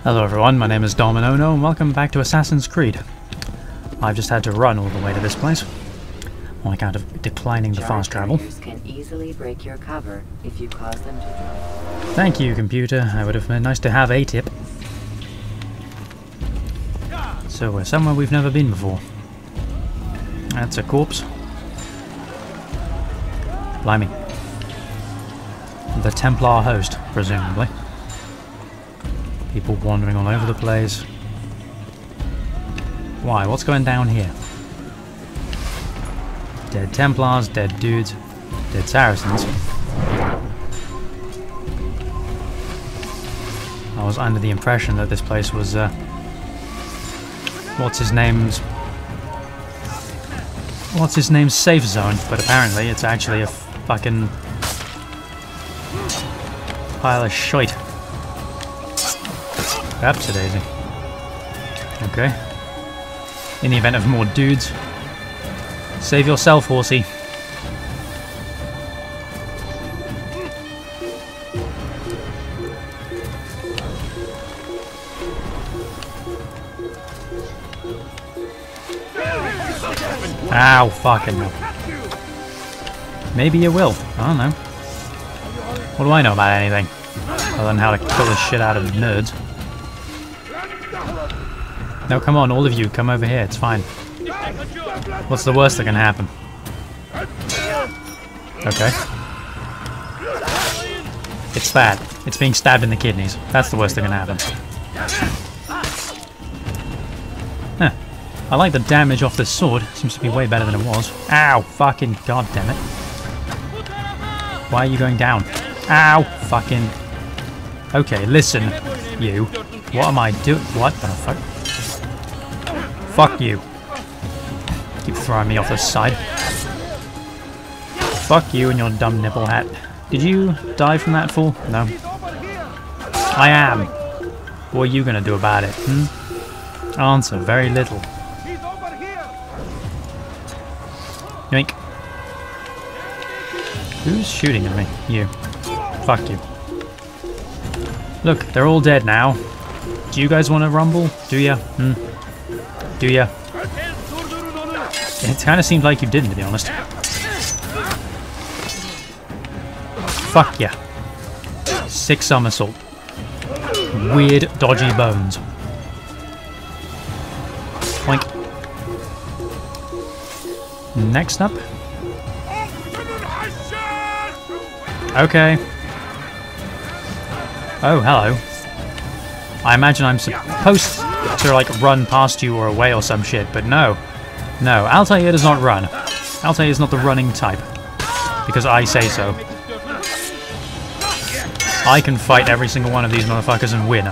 Hello everyone, my name is Dominono and welcome back to Assassin's Creed. I've just had to run all the way to this place on account of declining the fast travel. Can easily break your cover if you cause them to drop. Thank you, computer. It would have been nice to have a tip. So we're somewhere we've never been before. That's a corpse. Blimey. The Templar host, presumably. People wandering all over the place. Why? What's going down here? Dead Templars, dead dudes, dead Saracens. I was under the impression that this place was, what's his name's safe zone, but apparently it's actually a fucking pile of shite. Perhaps a daisy. Okay. In the event of more dudes, save yourself, horsey. Ow, fucking hell. Maybe you will. I don't know. What do I know about anything? Other than how to kill the shit out of nerds. No, come on, all of you, come over here, it's fine. What's the worst that can happen? Okay. It's that. It's being stabbed in the kidneys. That's the worst that can happen. Huh. I like the damage off this sword. Seems to be way better than it was. Ow! Fucking goddammit. Why are you going down? Ow! Fucking... Okay, listen, you. What am I doing? What the fuck? Fuck you. Keep throwing me off the side. Fuck you and your dumb nipple hat. Did you die from that fall? No. I am. What are you gonna do about it, Answer, very little. Yoink. Who's shooting at me? You. Fuck you. Look, they're all dead now. Do you guys want to rumble? Do ya? Do ya? It kind of seemed like you didn't, to be honest. Fuck ya. Sick somersault. Weird, dodgy bones. Boink. Next up. Okay. Oh, hello. I imagine I'm supposed to, like, run past you or away or some shit, but no. No, Altair does not run. Altair is not the running type. Because I say so. I can fight every single one of these motherfuckers and win.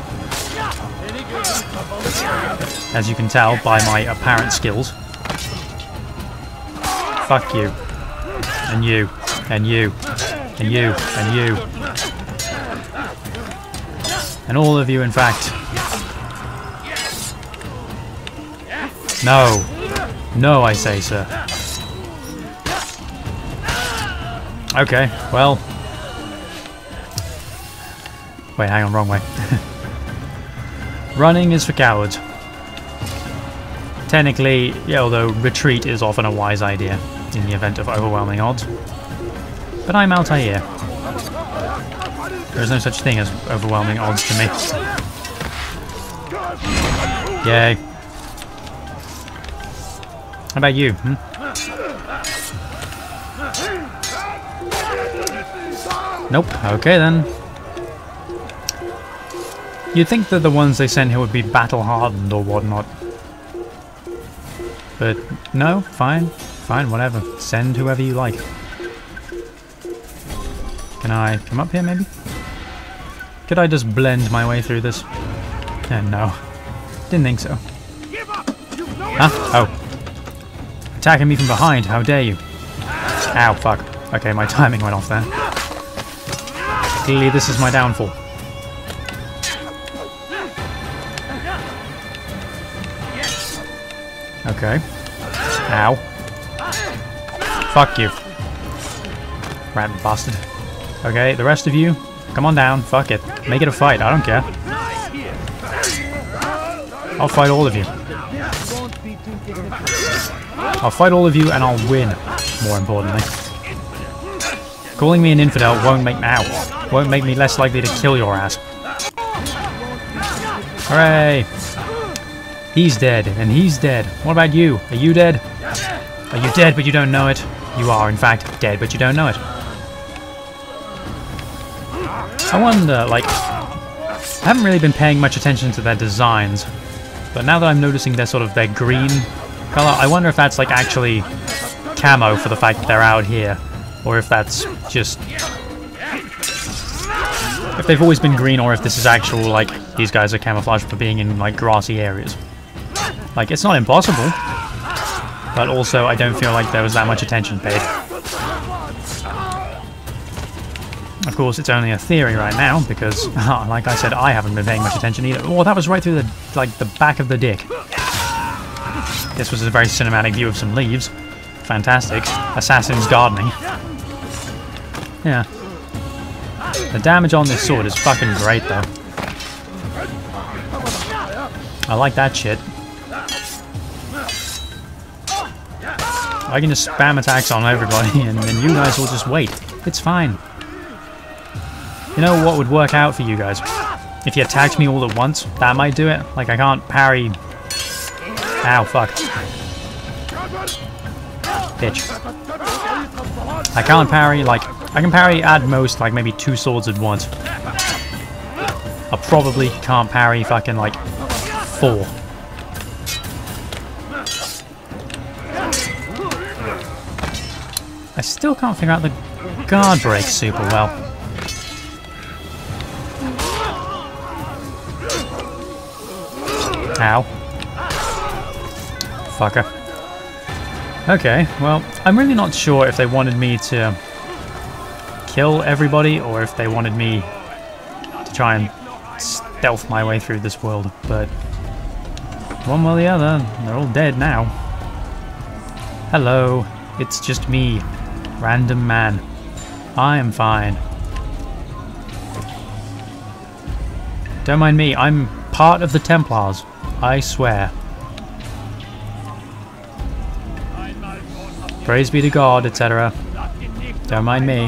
As you can tell by my apparent skills. Fuck you. And you. And you. And you. And you. And all of you, in fact. No. No, I say, sir. Okay, well. Wait, hang on, wrong way. Running is for cowards. Technically, yeah, although retreat is often a wise idea in the event of overwhelming odds. But I'm Altair. There's no such thing as overwhelming odds to me. Yay. How about you, Nope, okay then. You'd think that the ones they sent here would be battle-hardened or whatnot. But no, fine. Fine, whatever. Send whoever you like. Can I come up here, maybe? Could I just blend my way through this? No. Didn't think so. Huh? Oh. Attacking me from behind, how dare you? Ow, fuck. Okay, my timing went off there. Clearly this is my downfall. Okay. Ow. Fuck you. Rat bastard. Okay, the rest of you, come on down. Fuck it. Make it a fight. I don't care. I'll fight all of you. I'll fight all of you and I'll win, more importantly. Calling me an infidel won't make me less likely to kill your ass. Hooray! He's dead, and he's dead. What about you? Are you dead? Are you dead but you don't know it? You are, in fact, dead but you don't know it. I wonder, like... I haven't really been paying much attention to their designs, but now that I'm noticing their green color, I wonder if that's like actually camo for the fact that they're out here, or if that's just... if they've always been green, or if this is actual, like, these guys are camouflaged for being in, like, grassy areas. Like, it's not impossible, but also I don't feel like there was that much attention paid. Of course, it's only a theory right now, because, like I said, I haven't been paying much attention either. Oh, that was right through the back of the dick. This was a very cinematic view of some leaves. Fantastic. Assassin's gardening. Yeah. The damage on this sword is fucking great, though. I like that shit. I can just spam attacks on everybody, and then you guys will just wait. It's fine. You know what would work out for you guys? If you attacked me all at once, that might do it. Like, I can't parry... Ow, fuck. Bitch. I can't parry, like... I can parry at most, like, maybe 2 swords at once. I probably can't parry fucking, like, 4. I still can't figure out the guard break super well. Ow. Fucker. Okay, well, I'm really not sure if they wanted me to kill everybody or if they wanted me to try and stealth my way through this world, but one way or the other, they're all dead now. Hello, it's just me, random man. I am fine. Don't mind me, I'm part of the Templars. I swear. Praise be to God, etc. Don't mind me.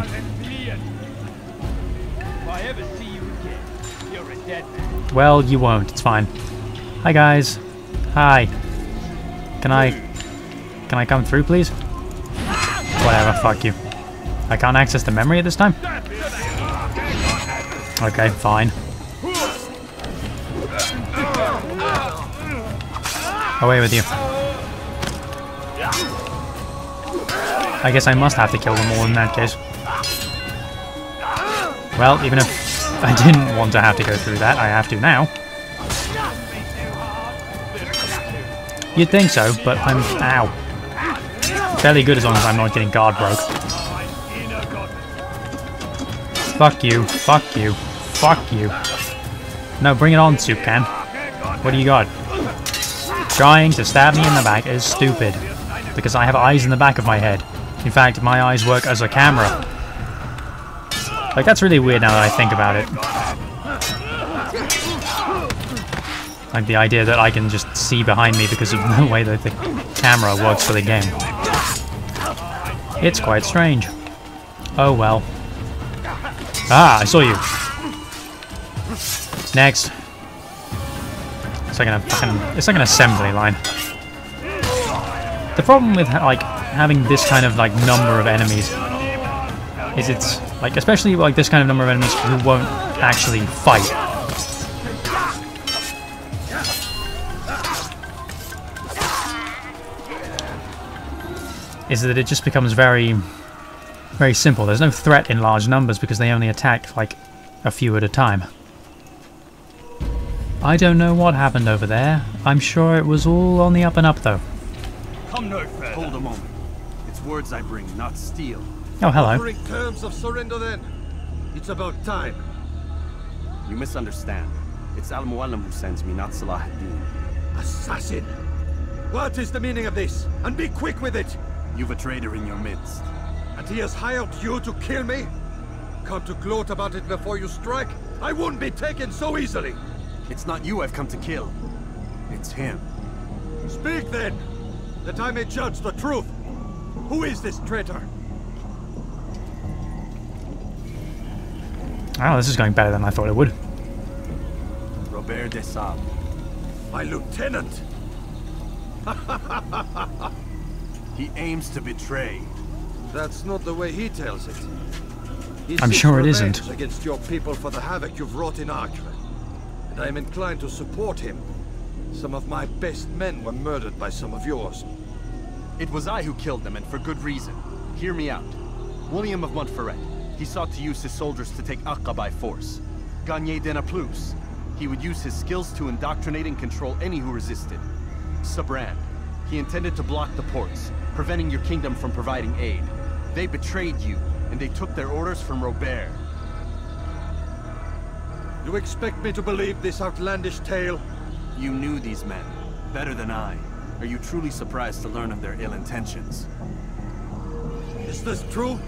Well, you won't. It's fine. Hi, guys. Hi. Can I come through, please? Whatever. Fuck you. I can't access the memory at this time? Okay, fine. Away with you. I guess I must have to kill them all in that case. Well, even if I didn't want to have to go through that, I have to now. You'd think so, but I'm... Ow. Fairly good as long as I'm not getting guard broke. Fuck you. Fuck you. Fuck you. No, bring it on, soup can. What do you got? Trying to stab me in the back is stupid, because I have eyes in the back of my head. In fact, my eyes work as a camera. Like, that's really weird now that I think about it. Like, the idea that I can just see behind me because of the way that the camera works for the game. It's quite strange. Oh well. Ah, I saw you. Next. It's like an assembly line. The problem with like having this kind of like number of enemies is it's like, especially like this kind of number of enemies who won't actually fight. Is that it just becomes very, very simple. There's no threat in large numbers because they only attack like a few at a time. I don't know what happened over there. I'm sure it was all on the up and up, though. Come no further. Hold a moment. It's words I bring, not steel. Oh, hello. Offering terms of surrender, then. It's about time. You misunderstand. It's Al-Mualim who sends me, not Salah ad-Din. Assassin! What is the meaning of this? And be quick with it! You've a traitor in your midst. And he has hired you to kill me? Come to gloat about it before you strike? I wouldn't be taken so easily! It's not you I've come to kill. It's him. Speak then, that I may judge the truth. Who is this traitor? Oh, this is going better than I thought it would. Robert de Sable. My lieutenant. He aims to betray. That's not the way he tells it. He I'm seeks sure it revenge isn't. against your people for the havoc you've wrought in Acre. And I am inclined to support him. Some of my best men were murdered by some of yours. It was I who killed them, and for good reason. Hear me out. William of Montferrat. He sought to use his soldiers to take Acre by force. Gagné de Naplouse. He would use his skills to indoctrinate and control any who resisted. Sabrand. He intended to block the ports, preventing your kingdom from providing aid. They betrayed you, and they took their orders from Robert. You expect me to believe this outlandish tale? You knew these men, better than I. Are you truly surprised to learn of their ill intentions? Is this true?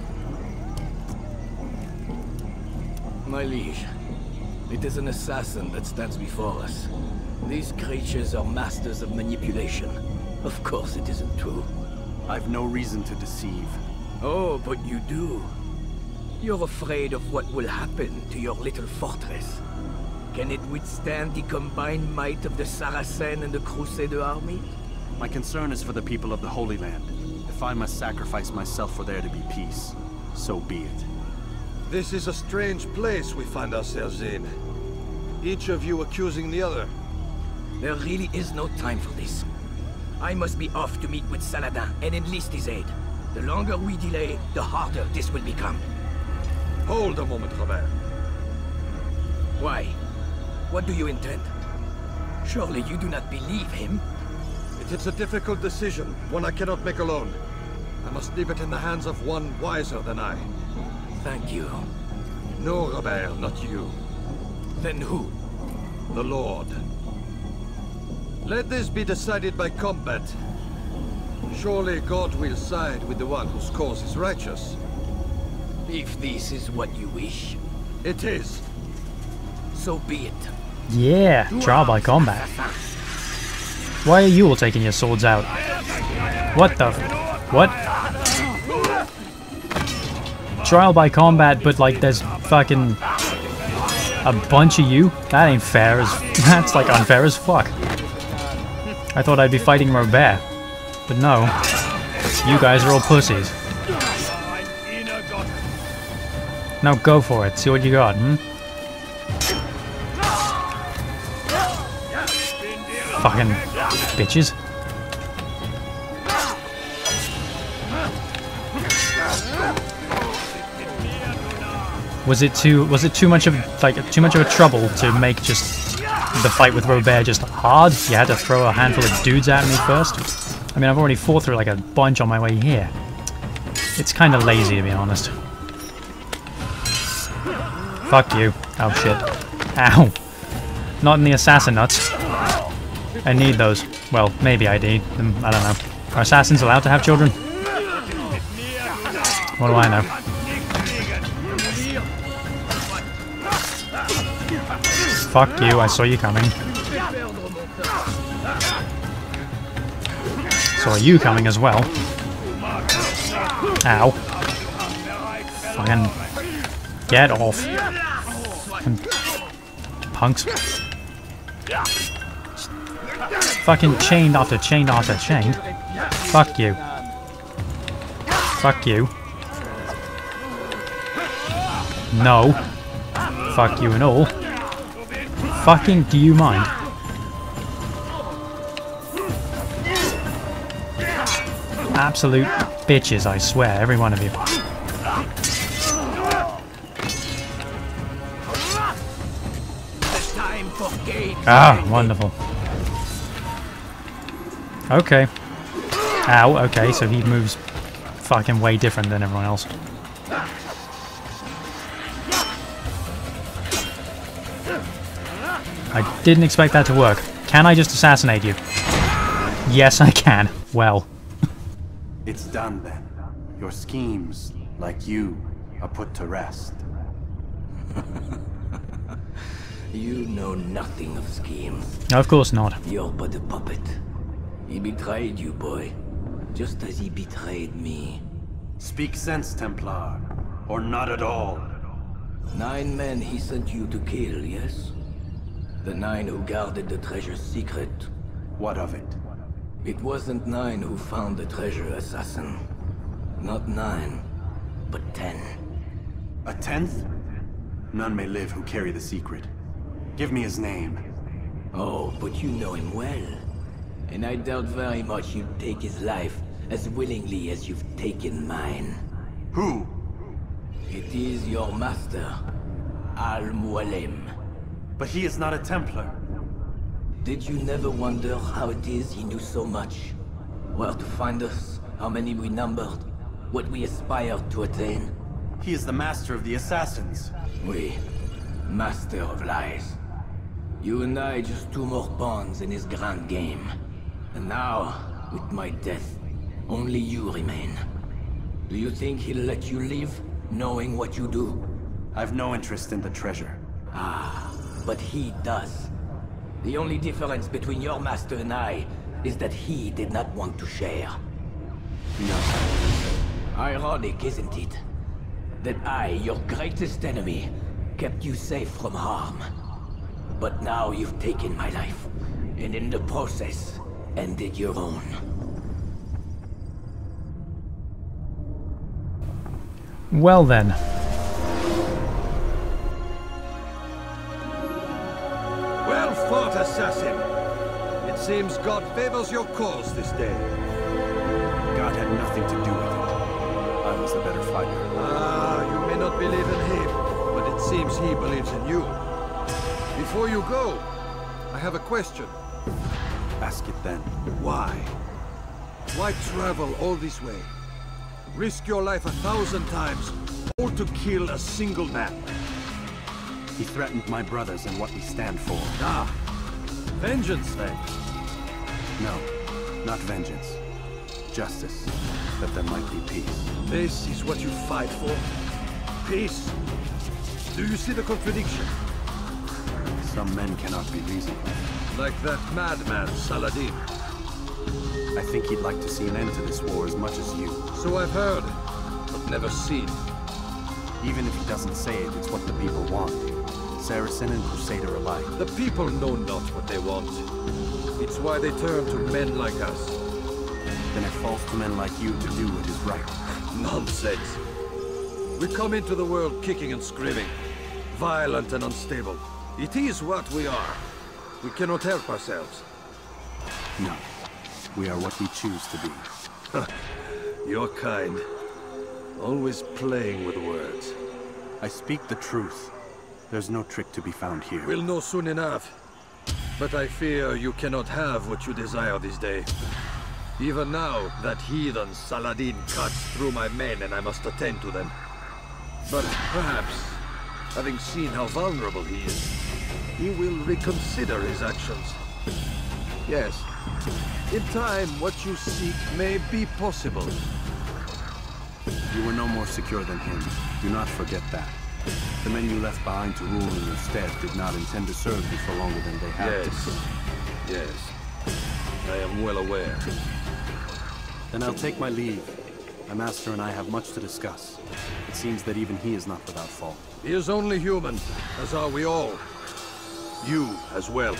My liege, it is an assassin that stands before us. These creatures are masters of manipulation. Of course it isn't true. I've no reason to deceive. Oh, but you do. You're afraid of what will happen to your little fortress. Can it withstand the combined might of the Saracen and the Crusader army? My concern is for the people of the Holy Land. If I must sacrifice myself for there to be peace, so be it. This is a strange place we find ourselves in. Each of you accusing the other. There really is no time for this. I must be off to meet with Saladin and enlist his aid. The longer we delay, the harder this will become. Hold a moment, Robert. Why? What do you intend? Surely you do not believe him? It is a difficult decision, one I cannot make alone. I must leave it in the hands of one wiser than I. Thank you. No, Robert, not you. Then who? The Lord. Let this be decided by combat. Surely God will side with the one whose cause is righteous. If this is what you wish, It is. so be it. Yeah, trial by combat. Why are you all taking your swords out? What the what? Trial by combat, but like there's fucking a bunch of you? That ain't fair as that's like unfair as fuck. I thought I'd be fighting Robert, but no. You guys are all pussies. Now go for it, see what you got, hmm? Fucking bitches. Was it too much of a trouble to make just the fight with Robert just hard? You had to throw a handful of dudes at me first? I mean, I've already fought through like a bunch on my way here. It's kind of lazy, to be honest. Fuck you. Oh shit. Ow. Not in the assassin nuts. I need those. Well, maybe I need them. I don't know. Are assassins allowed to have children? What do I know? Fuck you, I saw you coming. Saw you coming as well. Ow. Fucking get off. Fucking punks. Fucking chained after chained after chained. Fuck you. Fuck you. No. Fuck you and all. Fucking do you mind? Absolute bitches, I swear, every one of you. Ah, wonderful. Okay. Ow, okay, so he moves fucking way different than everyone else. I didn't expect that to work. Can I just assassinate you? Yes, I can. Well. It's done then. Your schemes, like you, are put to rest. You know nothing of schemes. Of course not. You're but a puppet. He betrayed you, boy. Just as he betrayed me. Speak sense, Templar. Or not at all. 9 men he sent you to kill, yes? The 9 who guarded the treasure's secret. What of it? It wasn't 9 who found the treasure, assassin. Not 9, but 10. A 10th? None may live who carry the secret. Give me his name. Oh, but you know him well. And I doubt very much you'd take his life as willingly as you've taken mine. Who? It is your master, Al-Mualim. But he is not a Templar. Did you never wonder how it is he knew so much? Where to find us, how many we numbered, what we aspired to attain? He is the master of the assassins. We, master of lies. You and I just 2 more pawns in his grand game. And now, with my death, only you remain. Do you think he'll let you live, knowing what you do? I've no interest in the treasure. Ah, but he does. The only difference between your master and I is that he did not want to share. No. Ironic, isn't it? That I, your greatest enemy, kept you safe from harm. But now you've taken my life, and in the process, ended your own. Well then. Well fought, assassin. It seems God favors your cause this day. God had nothing to do with it. I was the better fighter. Ah, you may not believe in him, but it seems he believes in you. Before you go, I have a question. Ask it then. Why? Why travel all this way? Risk your life 1,000 times, all to kill a single man. He threatened my brothers and what we stand for. Ah, vengeance then. No, not vengeance. Justice, that there might be peace. This is what you fight for? Peace? Do you see the contradiction? Some men cannot be reasoned with. Like that madman, Saladin. I think he'd like to see an end to this war as much as you. So I've heard, but never seen. Even if he doesn't say it, it's what the people want. Saracen and Crusader alike. The people know not what they want. It's why they turn to men like us. Then it falls to men like you to do what is right. Nonsense. We come into the world kicking and screaming, violent and unstable. It is what we are. We cannot help ourselves. No. We are what we choose to be. Your kind. Always playing with words. I speak the truth. There's no trick to be found here. We'll know soon enough. But I fear you cannot have what you desire this day. Even now, that heathen Saladin cuts through my men and I must attend to them. But perhaps, having seen how vulnerable he is, he will reconsider his actions. Yes, in time, what you seek may be possible. You were no more secure than him. Do not forget that. The men you left behind to rule in your stead did not intend to serve you for longer than they had to. Yes. I am well aware. Then I'll take my leave. My master and I have much to discuss. It seems that even he is not without fault. He is only human, as are we all. You as well.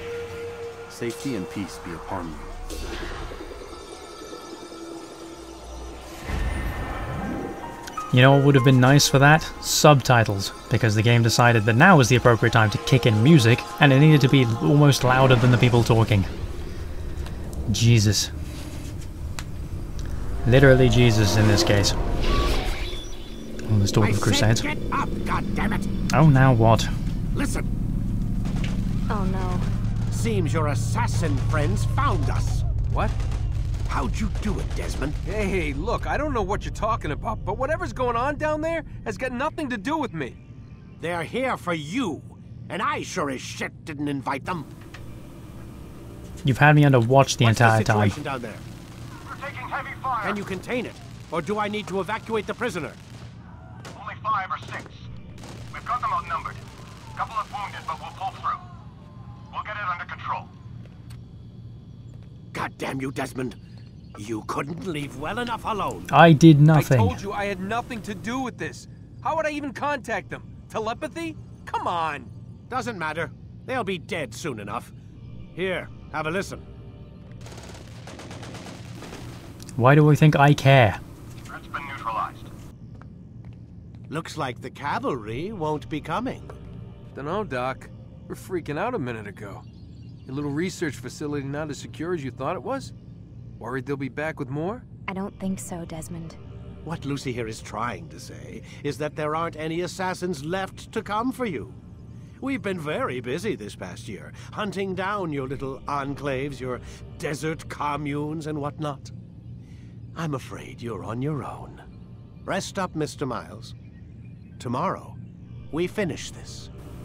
Safety and peace be upon you. You know what would have been nice for that? Subtitles, because the game decided that now was the appropriate time to kick in music, and it needed to be almost louder than the people talking. Jesus. Literally Jesus in this case. Oh, let's talk of the Crusades. Get up, goddammit! Oh, now what? Listen, Oh no. seems your assassin friends found us. What? How'd you do it, Desmond? Hey, look, I don't know what you're talking about, but whatever's going on down there has got nothing to do with me. They're here for you, and I sure as shit didn't invite them. You've had me under watch the What's entire the time. situation down there? We're taking heavy fire. Can you contain it? Or do I need to evacuate the prisoner? Only 5 or 6. We've got them outnumbered. Couple of wounded, but we'll pull neutral. God damn you, Desmond. You couldn't leave well enough alone. I did nothing. I told you I had nothing to do with this. How would I even contact them? Telepathy? Come on. Doesn't matter. They'll be dead soon enough. Here, have a listen. Why do we think I care? Threat's been neutralized. Looks like the cavalry won't be coming. Dunno, Doc. We're freaking out a minute ago. Your little research facility not as secure as you thought it was? Worried they'll be back with more? I don't think so, Desmond. What Lucy here is trying to say is that there aren't any assassins left to come for you. We've been very busy this past year, hunting down your little enclaves, your desert communes and whatnot. I'm afraid you're on your own. Rest up, Mr. Miles. Tomorrow, we finish this.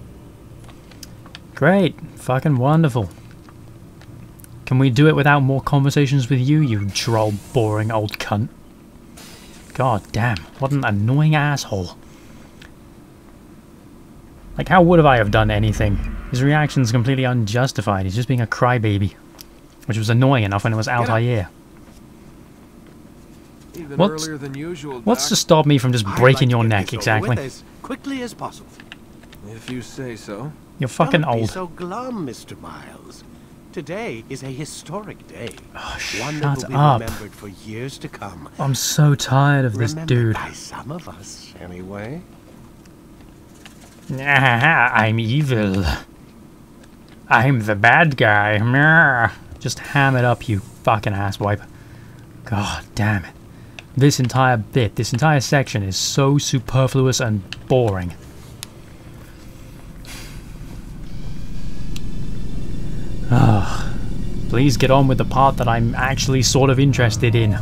Great. Fucking wonderful. Can we do it without more conversations with you, you droll, boring old cunt? God damn, what an annoying asshole. Like, how would I have done anything? His reaction's completely unjustified. He's just being a crybaby. Which was annoying enough when it was Altair. Even earlier than usual, What's Doc. to stop me from just breaking your neck, exactly? As quickly as possible. If you say so. You're fucking Don't be old. so glum, Mr. Miles. Today is a historic day. Oh, One that will shut be up. remembered for years to come. I'm so tired of this Remembered dude. by some of us, anyway. I'm evil. I'm the bad guy. Meh. Just ham it up, you fucking asswipe. God damn it. This entire bit, this entire section is so superfluous and boring. Ugh. Please get on with the part that I'm actually sort of interested in.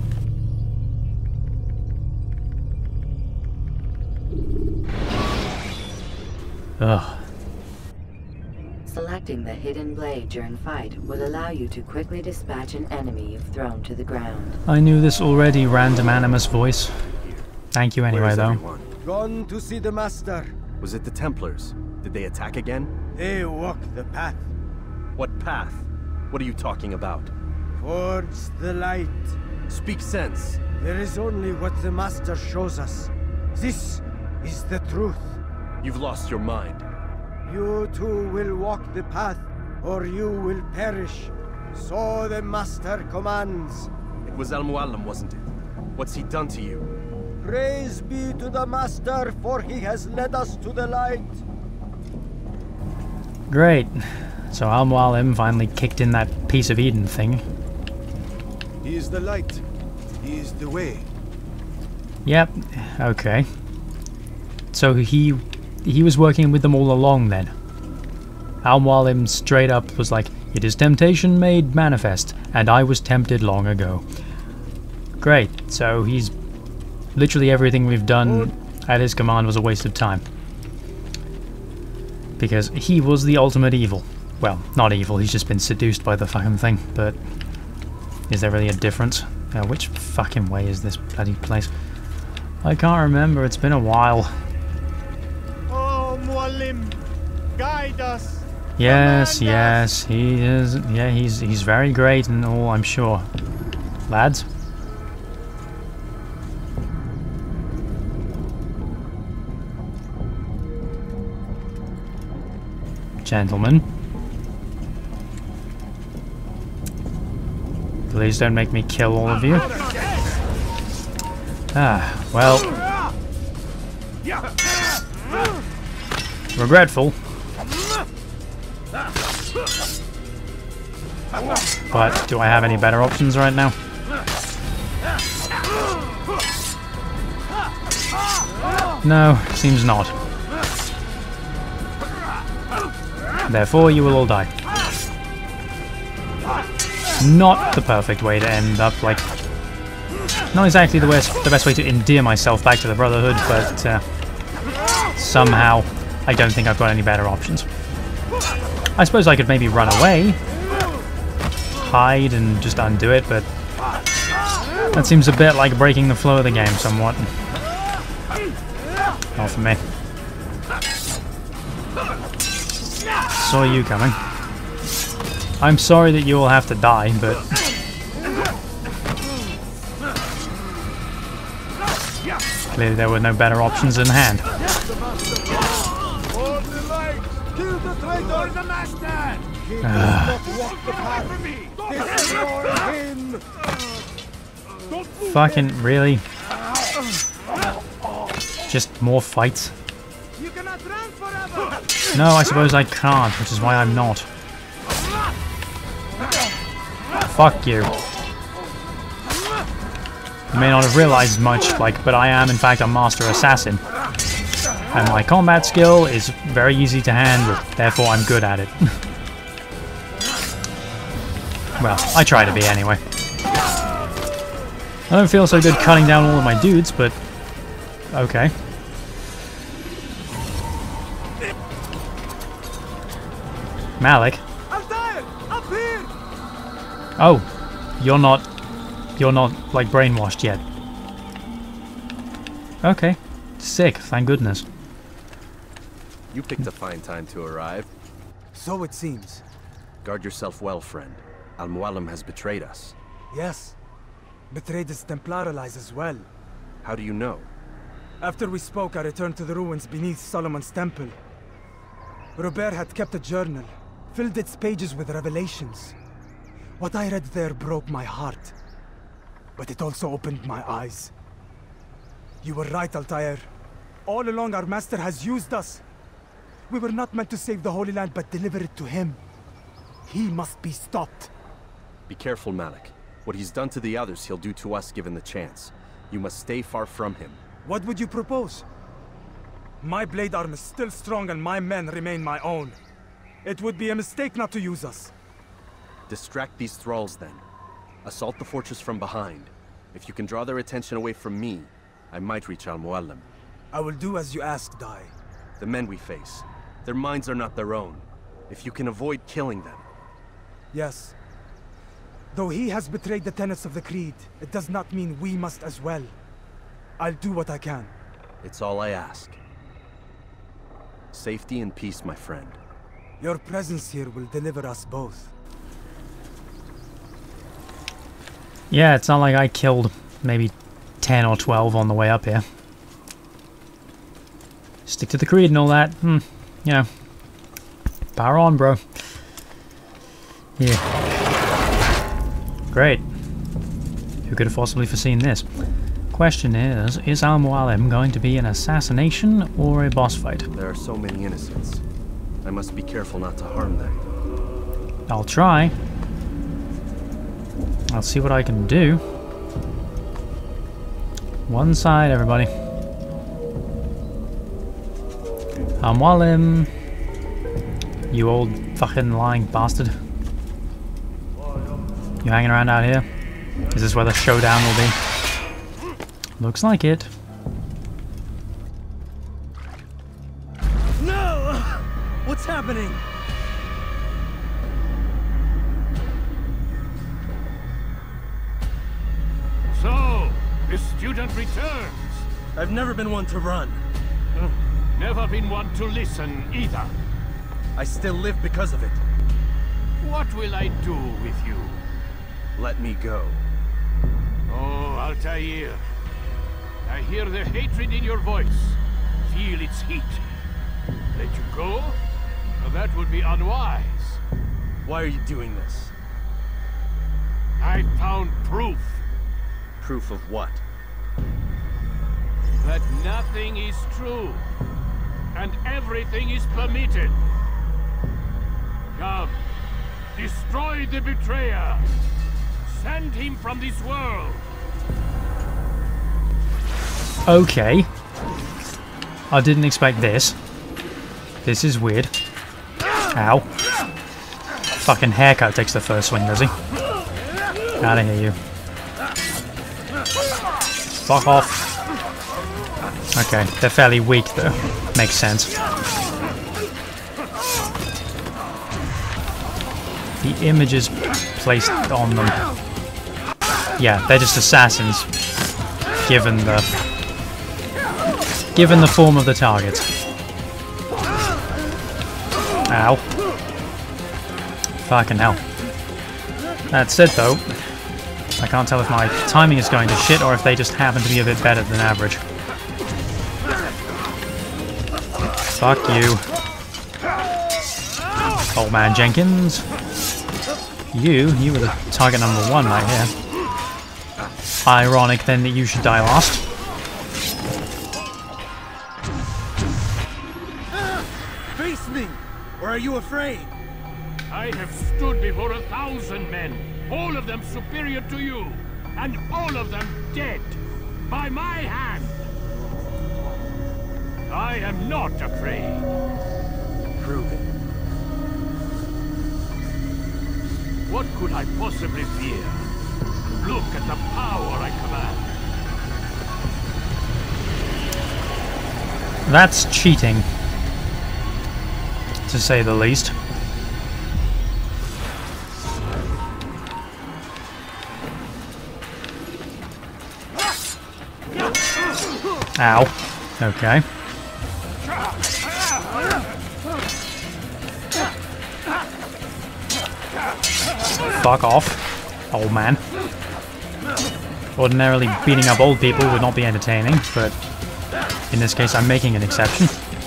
Ugh. Selecting the hidden blade during fight will allow you to quickly dispatch an enemy you've thrown to the ground. I knew this already, random animus voice. Thank you anyway, Where's though. everyone? Gone to see the Master. Was it the Templars? Did they attack again? They walk the path What path? What are you talking about? towards the light. Speak sense. There is only what the Master shows us. This is the truth. You've lost your mind. You too will walk the path, or you will perish. So the Master commands. It was Al-Mualim, wasn't it? What's he done to you? Praise be to the Master, for he has led us to the light. Great. So Al-Mualim finally kicked in that piece of Eden thing. He is the light. He is the way. Yep, okay. So he was working with them all along then. Al-Mualim straight up was like, "It is temptation made manifest, and I was tempted long ago." Great, so he's... literally everything we've done at his command was a waste of time. Because he was the ultimate evil. Well, not evil, he's just been seduced by the fucking thing, but... is there really a difference? Which fucking way is this bloody place? I can't remember, it's been a while. Oh, Mualim, guide us. Yes, yes, he is. Yeah, he's very great and all, I'm sure. Lads? Gentlemen. Please don't make me kill all of you. Ah, well. Regretful. But do I have any better options right now? No, seems not. Therefore, you will all die. Not the perfect way to end up, like... not exactly the best way to endear myself back to the Brotherhood, but somehow I don't think I've got any better options. I suppose I could maybe run away, hide and just undo it, but that seems a bit like breaking the flow of the game somewhat. Not for me. Saw you coming. I'm sorry that you will have to die, but... clearly there were no better options in hand. Fucking really? Just more fights? No, I suppose I can't, which is why I'm not. Fuck you. You may not have realized much, but I am in fact a master assassin. And my combat skill is very easy to handle, therefore I'm good at it. Well, I try to be anyway. I don't feel so good cutting down all of my dudes, but... okay. Malik? Oh, you're not, like, brainwashed yet. Okay. Sick, thank goodness. You picked a fine time to arrive. So it seems. Guard yourself well, friend. Al-Mualim has betrayed us. Yes. Betrayed his Templar allies as well. How do you know? After we spoke, I returned to the ruins beneath Solomon's temple. Robert had kept a journal, filled its pages with revelations. What I read there broke my heart. But it also opened my eyes. You were right, Altair. All along our master has used us. We were not meant to save the Holy Land, but deliver it to him. He must be stopped. Be careful, Malik. What he's done to the others, he'll do to us given the chance. You must stay far from him. What would you propose? My blade arm is still strong and my men remain my own. It would be a mistake not to use us. Distract these thralls then. Assault the fortress from behind. If you can draw their attention away from me, I might reach Al-Mualim. I will do as you ask, Dai. The men we face, their minds are not their own. If you can avoid killing them. Yes. Though he has betrayed the tenets of the Creed, it does not mean we must as well. I'll do what I can. It's all I ask. Safety and peace, my friend. Your presence here will deliver us both. Yeah, it's not like I killed maybe 10 or 12 on the way up here. Stick to the creed and all that. You know. Power on, bro. Yeah. Great. Who could have possibly foreseen this? Question is Al-Mualim going to be an assassination or a boss fight? There are so many innocents. I must be careful not to harm them. I'll try. I'll see what I can do. One side, everybody. Al-Mualim. You old fucking lying bastard. You hanging around out here? Is this where the showdown will be? Looks like it. No! What's happening? So, the student returns. I've never been one to run. Never been one to listen either. I still live because of it. What will I do with you? Let me go. Oh, Altair. I hear the hatred in your voice. Feel its heat. Let you go? Well, that would be unwise. Why are you doing this? I found proof. Proof of what? That nothing is true. And everything is permitted. Come. Destroy the betrayer. Send him from this world. Okay. I didn't expect this. This is weird. Ow. Fucking haircut takes the first swing, does he? Outta here, you. Fuck off. Okay, they're fairly weak though. Makes sense. The images placed on them. Yeah, they're just assassins. Given the form of the target. Ow. Fucking hell. That's it though. I can't tell if my timing is going to shit or if they just happen to be a bit better than average. Fuck you. Old man Jenkins. You were the target number 1 right here. Ironic then that you should die last. Face me! Or are you afraid? I have stood before 1,000 men, all of them superior to you, and all of them dead, by my hand. I am not afraid. Prove it. What could I possibly fear? Look at the power I command. That's cheating, to say the least. Ow. Okay. Fuck off, old man. Ordinarily, beating up old people would not be entertaining, but in this case I'm making an exception.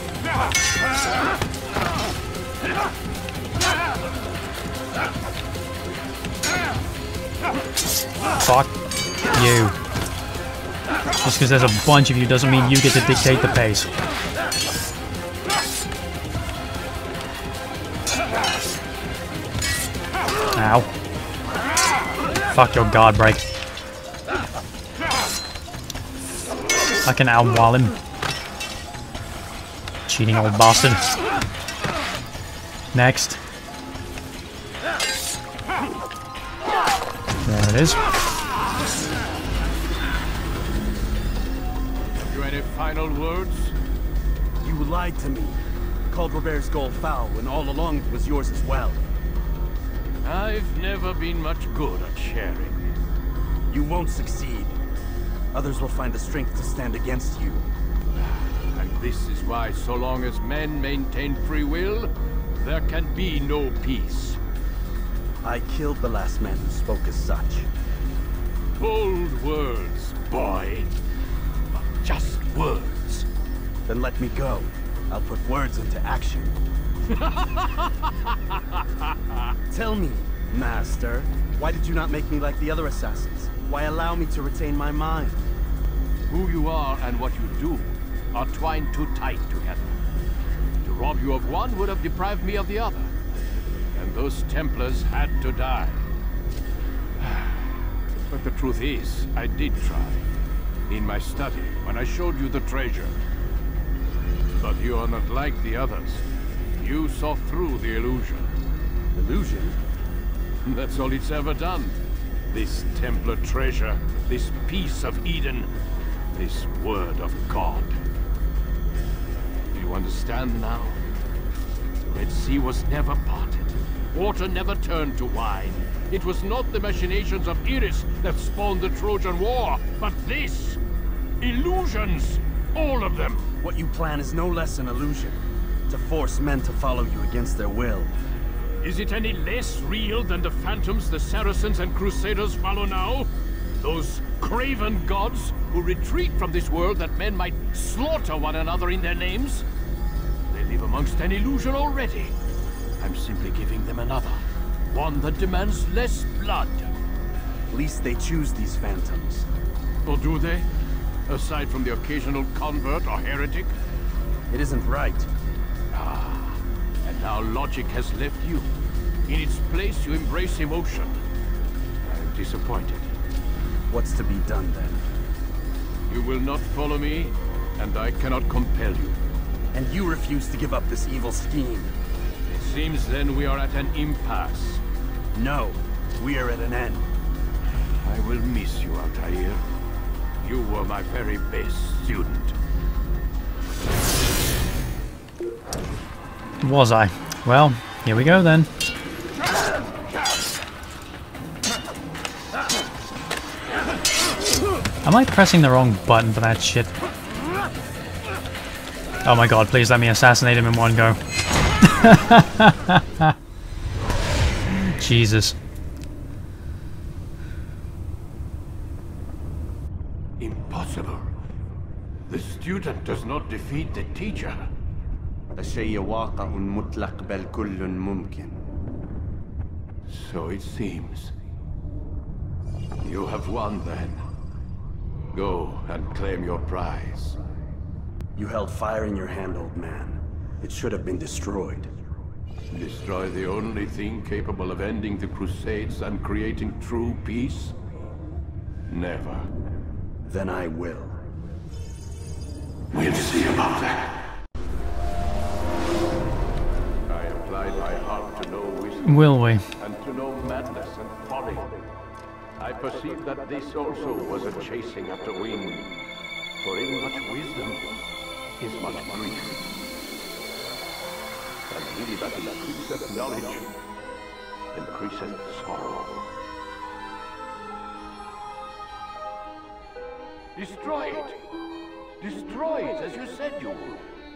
Fuck you. Just because there's a bunch of you doesn't mean you get to dictate the pace. Ow. Fuck your guard break. I can outwall him. Cheating old bastard. Next. There it is. Have you any final words? You lied to me. Called Robert's goal foul when all along it was yours as well. I've never been much good at sharing. You won't succeed. Others will find the strength to stand against you. And this is why, so long as men maintain free will, there can be no peace. I killed the last man who spoke as such. Bold words, boy. But just words. Then let me go. I'll put words into action. Tell me, Master, why did you not make me like the other assassins? Why allow me to retain my mind? Who you are and what you do are twined too tight together. To rob you of one would have deprived me of the other. And those Templars had to die. But the truth is, I did try. In my study, when I showed you the treasure. But you are not like the others. You saw through the illusion. Illusion? That's all it's ever done. This Templar treasure, this piece of Eden, this word of God. Do you understand now? The Red Sea was never parted. Water never turned to wine. It was not the machinations of Iris that spawned the Trojan War, but this! Illusions! All of them! What you plan is no less an illusion. To force men to follow you against their will. Is it any less real than the phantoms the Saracens and Crusaders follow now? Those craven gods who retreat from this world that men might slaughter one another in their names? They live amongst an illusion already. I'm simply giving them another. One that demands less blood. At least they choose these phantoms. Or do they? Aside from the occasional convert or heretic? It isn't right. Ah, and now logic has left you. In its place, you embrace emotion. I'm disappointed. What's to be done then? You will not follow me, and I cannot compel you. And you refuse to give up this evil scheme. It seems then we are at an impasse. No, we are at an end. I will miss you, Altair. You were my very best student. Was I? Well, here we go then. Am I pressing the wrong button for that shit? Oh my god, please let me assassinate him in one go. Jesus. student does not defeat the teacher. الشيء واقع مطلق بل كل ممكن. So it seems. You have won then. Go and claim your prize. You held fire in your hand, old man. It should have been destroyed. Destroy the only thing capable of ending the Crusades and creating true peace? Never. Then I will. We'll see about that. I applied my heart to know wisdom. Will we? And to know madness and folly. I perceived that this also was a chasing after wind. For in much wisdom is much grief. And he that increaseth knowledge increaseth sorrow. Destroy it! Destroy it as you said you would.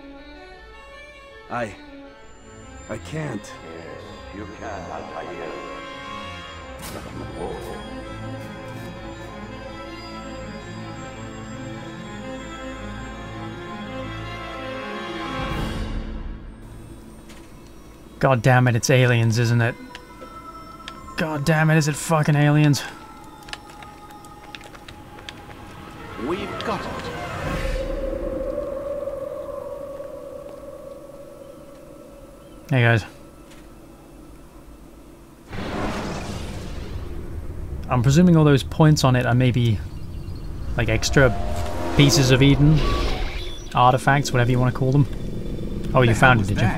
I can't. Yes, you can, Altair. But you won't. God damn it, it's aliens, isn't it? God damn it, is it fucking aliens? We've got it. Hey guys. I'm presuming all those points on it are maybe like extra pieces of Eden, artifacts, whatever you want to call them. Oh, you found it, did you?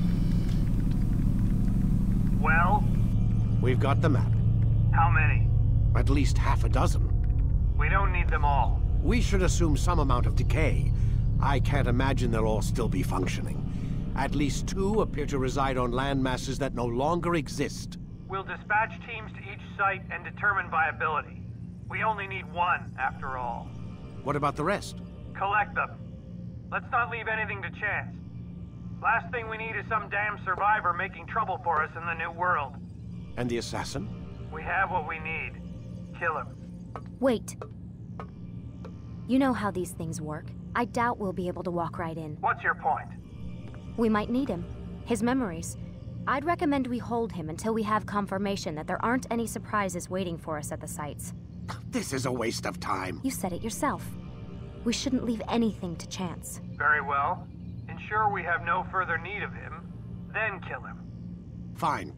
Well? We've got the map. How many? At least half a dozen. We don't need them all. We should assume some amount of decay. I can't imagine they'll all still be functioning. At least 2 appear to reside on land masses that no longer exist. We'll dispatch teams to each site and determine viability. We only need 1, after all. What about the rest? Collect them. Let's not leave anything to chance. Last thing we need is some damn survivor making trouble for us in the new world. And the assassin? We have what we need. Kill him. Wait. You know how these things work. I doubt we'll be able to walk right in. What's your point? We might need him. His memories. I'd recommend we hold him until we have confirmation that there aren't any surprises waiting for us at the sites. This is a waste of time. You said it yourself. We shouldn't leave anything to chance. Very well. Ensure we have no further need of him, then kill him. Fine.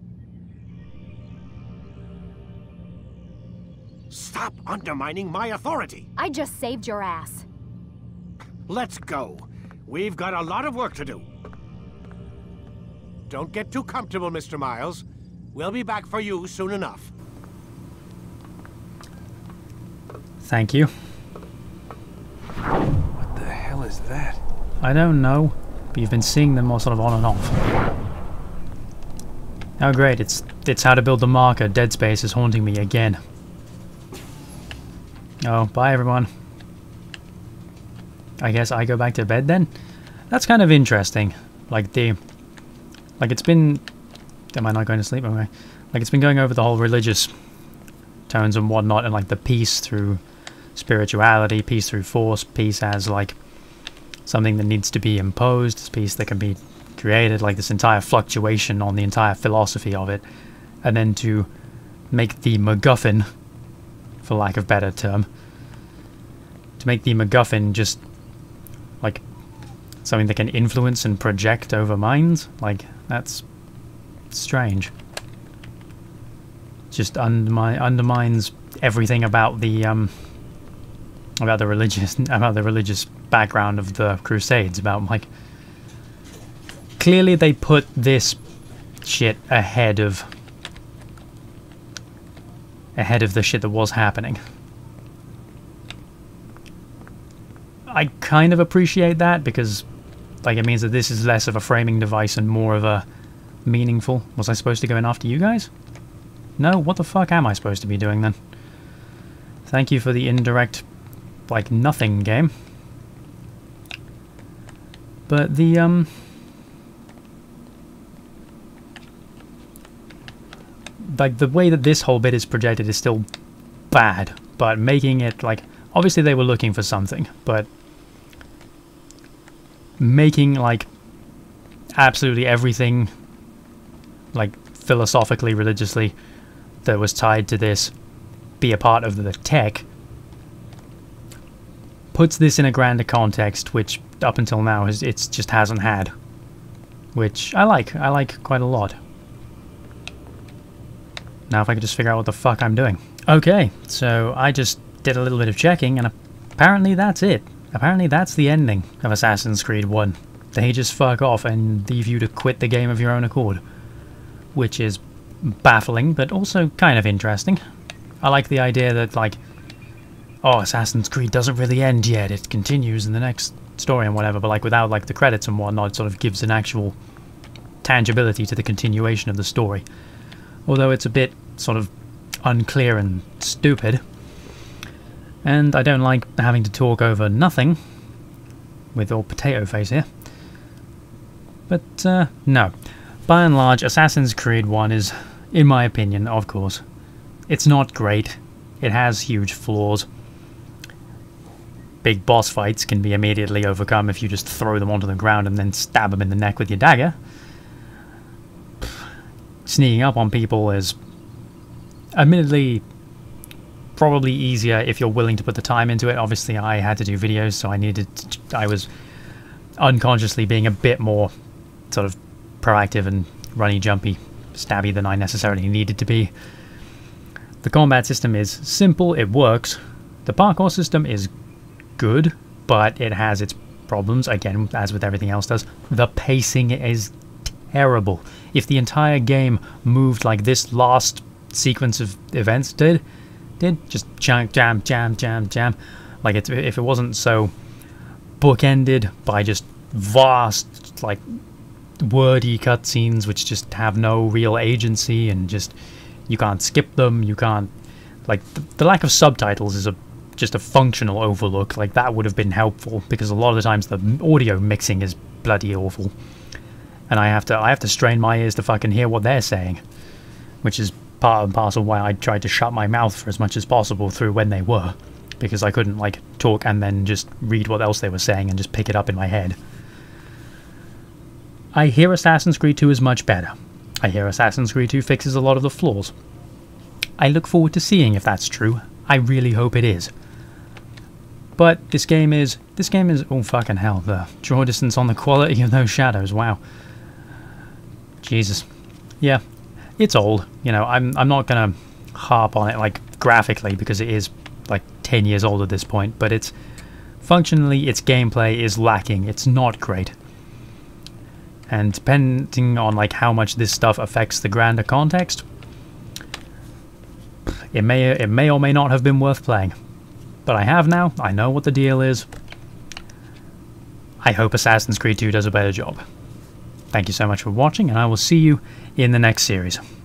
Stop undermining my authority! I just saved your ass. Let's go. We've got a lot of work to do. Don't get too comfortable, Mr. Miles. We'll be back for you soon enough. Thank you. What the hell is that? I don't know, but you've been seeing them all sort of on and off. Oh great, it's how to build the marker. Dead Space is haunting me again. Oh, bye everyone. I guess I go back to bed then? That's kind of interesting. Like it's been... Am I not going to sleep? Okay. Like it's been going over the whole religious tones and whatnot, and like the peace through spirituality, peace through force, peace as like something that needs to be imposed, peace that can be created, like this entire fluctuation on the entire philosophy of it, and then to make the MacGuffin, for lack of a better term, to make the MacGuffin just like something that can influence and project over minds, like that's strange. It just undermines everything about the religious background of the Crusades. About like clearly they put this shit ahead of the shit that was happening. I kind of appreciate that because like it means that this is less of a framing device and more of a meaningful. Was I supposed to go in after you guys? No, what the fuck am I supposed to be doing then? Thank you for the indirect, like, nothing game. But the, like, the way that this whole bit is projected is still bad, but making it, like, obviously they were looking for something, but making like absolutely everything, like philosophically, religiously, that was tied to this be a part of the tech, puts this in a grander context, which up until now it's just hasn't had, which I like quite a lot. Now if I could just figure out what the fuck I'm doing. Okay, so I just did a little bit of checking, and apparently that's it. Apparently that's the ending of Assassin's Creed 1. They just fuck off and leave you to quit the game of your own accord. Which is baffling, but also kind of interesting. I like the idea that, like, oh, Assassin's Creed doesn't really end yet, it continues in the next story and whatever, but like without like the credits and whatnot, it sort of gives an actual tangibility to the continuation of the story. Although it's a bit sort of unclear and stupid. And I don't like having to talk over nothing with old potato face here. But no. By and large, Assassin's Creed 1 is, in my opinion, of course, it's not great. It has huge flaws. Big boss fights can be immediately overcome if you just throw them onto the ground and then stab them in the neck with your dagger. Sneaking up on people is, admittedly, probably easier if you're willing to put the time into it. Obviously, I had to do videos, so I was unconsciously being a bit more sort of proactive and runny, jumpy, stabby than I necessarily needed to be. The combat system is simple, it works. The parkour system is good, but it has its problems, again, as with everything else does. The pacing is terrible. If the entire game moved like this last sequence of events did just jam, jam, jam, jam, jam. Like, if it wasn't so bookended by just vast, like, wordy cutscenes which just have no real agency and just you can't skip them, you can't, like, the lack of subtitles is just a functional overlook. Like, that would have been helpful, because a lot of the times the audio mixing is bloody awful, and I have to strain my ears to fucking hear what they're saying, which is part and parcel why I tried to shut my mouth for as much as possible through when they were, because I couldn't like talk and then just read what else they were saying and just pick it up in my head. I hear Assassin's Creed 2 is much better. I hear Assassin's Creed 2 fixes a lot of the flaws. I look forward to seeing if that's true. I really hope it is. But this game is, oh fucking hell, the draw distance on the quality of those shadows, wow. Jesus. Yeah, it's old, you know, I'm not gonna harp on it like graphically, because it is like 10 years old at this point, but it's functionally, its gameplay is lacking. It's not great. And depending on like how much this stuff affects the grander context, it may or may not have been worth playing. But I have now. I know what the deal is. I hope Assassin's Creed 2 does a better job. Thank you so much for watching, and I will see you in the next series.